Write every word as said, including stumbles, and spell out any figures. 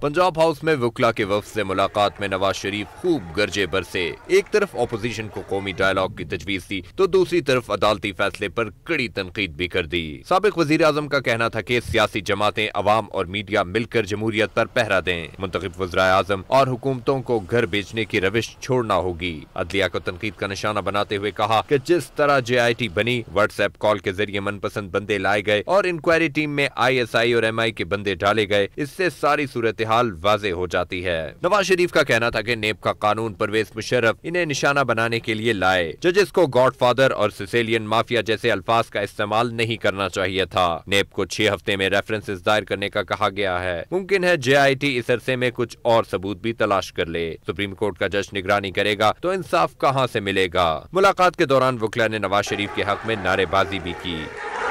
Punjab house में वकला के वफ्द से मुलाकात में नवाज शरीफ खूब गरजे बरसे। एक तरफ ऑपोजिशन को कौमी डायलॉग की तजवीज दी तो दूसरी तरफ अदालती फैसले पर कड़ी तनकीद भी कर दी। साबिक वजीर आजम का कहना था कि सियासी जमातें, अवाम और मीडिया मिलकर जमहूरियत पर पहरा दें। मुंतखब वज़राए आजम और हुकूमतों को घर बेचने की रविश छोड़ना होगी। अदलिया को तनकीद का निशाना बनाते हुए कहा कि जिस तरह जे आई टी बनी, व्हाट्सएप कॉल के जरिए मनपसंद बंदे लाए गए और इंक्वायरी टीम में आई एस आई और एम आई के बंदे डाले गए, इससे सारी सूरत हाल वाजे हो जाती है। नवाज शरीफ का कहना था कि नेब का कानून परवेज मुशर्रफ इन्हें निशाना बनाने के लिए लाए। जजेस को गॉडफादर और सिसेलियन माफिया जैसे अल्फाज का इस्तेमाल नहीं करना चाहिए था। नेब को छह हफ्ते में रेफरेंसेस दायर करने का कहा गया है। मुमकिन है जे आई टी इस अरसे में कुछ और सबूत भी तलाश कर ले। सुप्रीम कोर्ट का जज निगरानी करेगा तो इंसाफ कहां से मिलेगा। मुलाकात के दौरान वकला ने नवाज शरीफ के हक में नारेबाजी भी की।